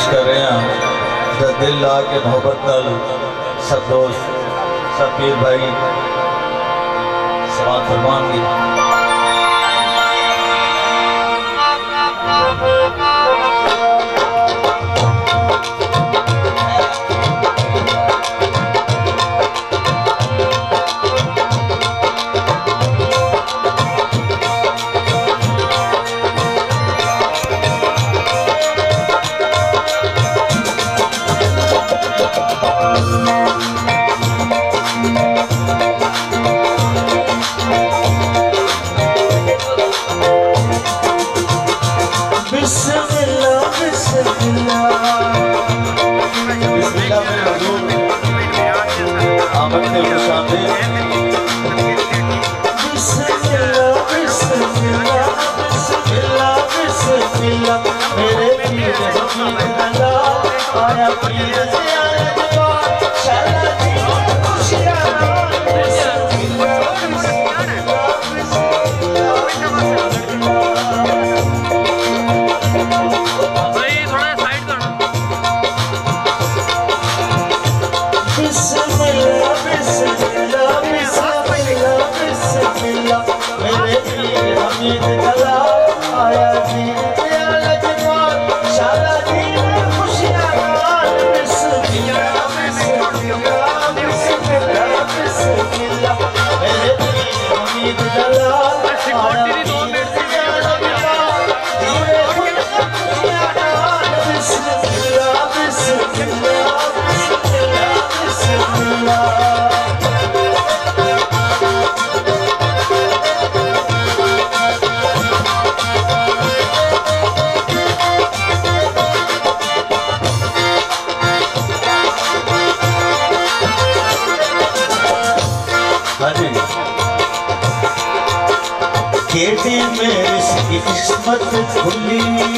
पेश कर रहे हैं जो दिल ला के मोहब्बत नाल सब दोस्त सब पीर भाई समात फरमाएंगे। केटी मेरी सी किस्मत खुली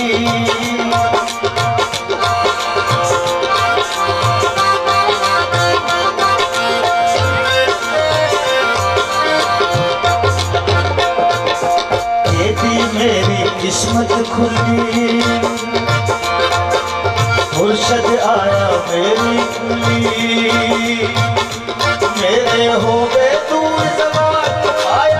केटी मेरी किस्मत खुली मुर्शद आया मेरी खुली मेरे हो गए दूर जवान आया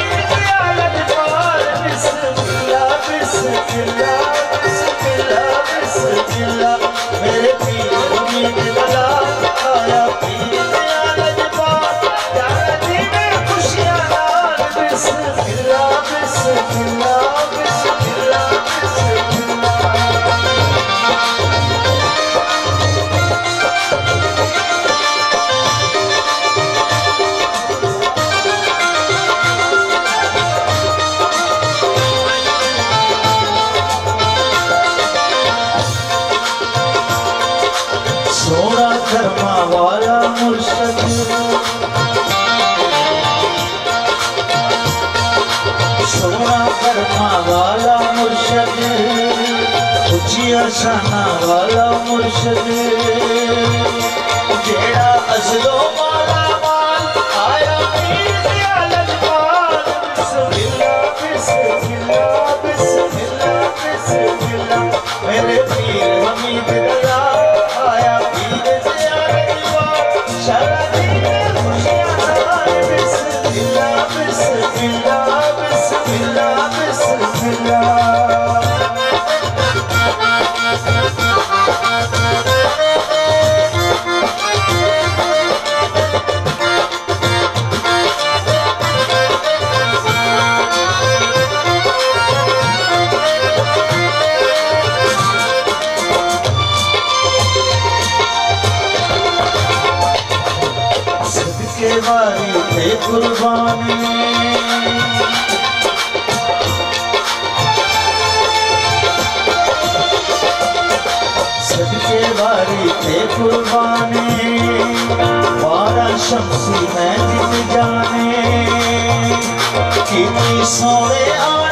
मेरे पीर उम्मीद लगा आया पीर लजपात यार दीने खुशियां लाल बिस्मिल्लाह बिस्मिल्लाह बिस्मिल्लाह सोना कर्मा वाला मुर्शद सोना कर्मा वाला मुर्शद उचिया शाना वाला मुर्शद जेड़ा असलो माला माल आया पीर दिया लजपाल बिस्मिल्लाह बिस्मिल्लाह बिस्मिल्लाह बिस्मिल्लाह मेरे पीर हमीद दला आया वारी थे कुर्बानी सदके वारी थे कुर्बानी वारा शम्सी मैं जित जाने कितनी सोने